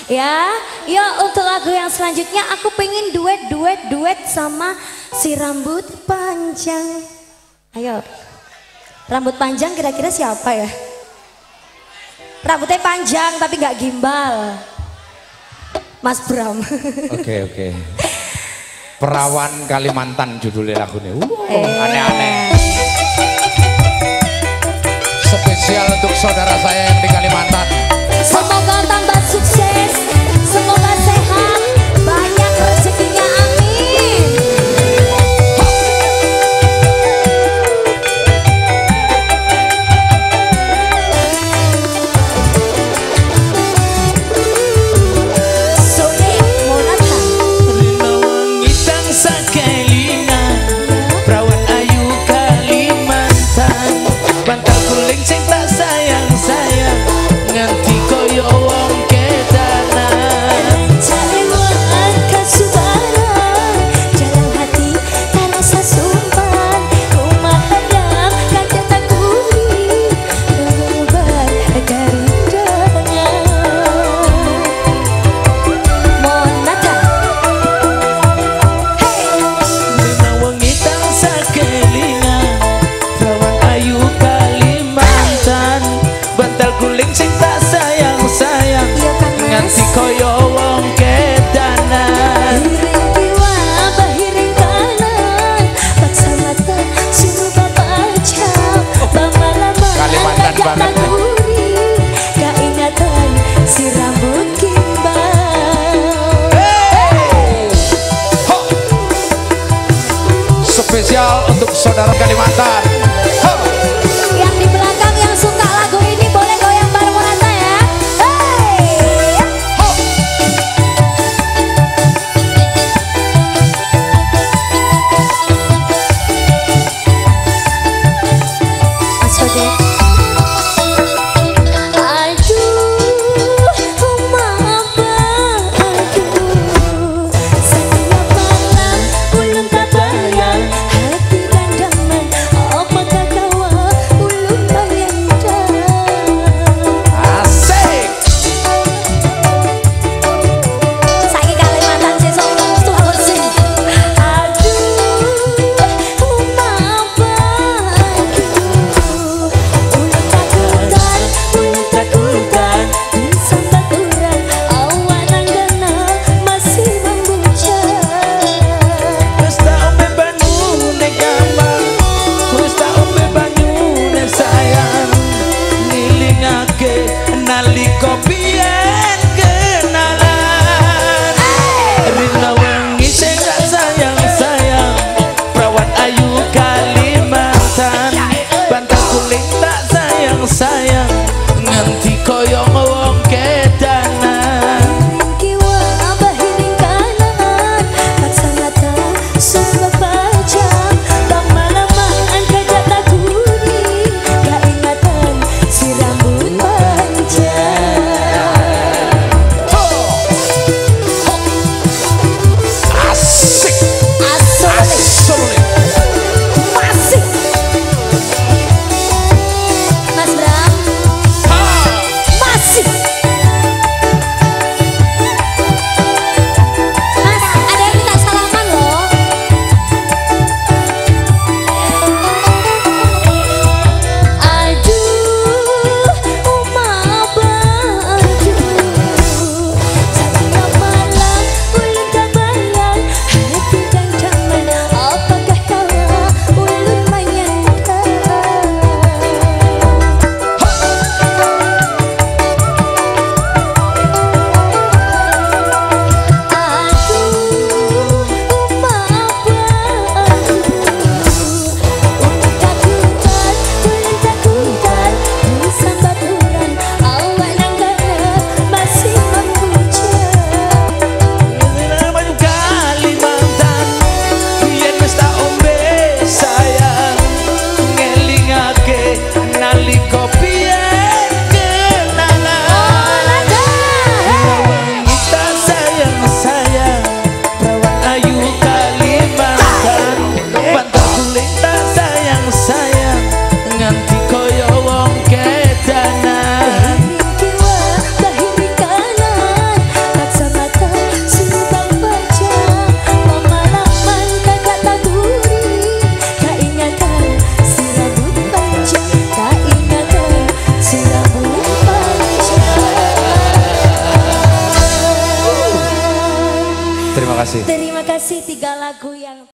Ya, yuk untuk lagu yang selanjutnya aku pengen duet sama si rambut panjang. Ayo, rambut panjang kira-kira siapa ya? Rambutnya panjang tapi nggak gimbal. Mas Bram. Oke. Perawan Kalimantan judulnya lagunya. Aneh-aneh. Spesial untuk saudara saya yang di Kalimantan. Semoga tambah sukses, semoga sehat, banyak rezekinya, amin. Sore Monata. Rina wangi tangsa kelingan, perawan ayu Kalimantan, bantal kuling sing tak sayang-sayang, nganti koyo wong kedanan. Jalan kasubaran, jalan hati terasa sumpan, rumah hadap kaca takuri, lebar kerindangan. Monata. Rina wangi tangsa kelingan, perawan ayu Kalimantan, bantal kuling sing tak sayang-sayang, Iya kan, Mas? nganti koyo wong kedanan. Hiring kiwa, bahiring kanan, paksa mata suruh bapak jam, lama-lama Kalimantan agak banget nih. naguri, gak ingatan si rambut gimbal. Spesial untuk saudara Kalimantan. Yang di belakang yang suka lagu ini boleh goyang bareng Monata ya. Hey! Asode. Aduh, mama, aduh. Setiap malam ulun tak bayang, hati dan damai. Oh kasih. Terima kasih 3 lagu yang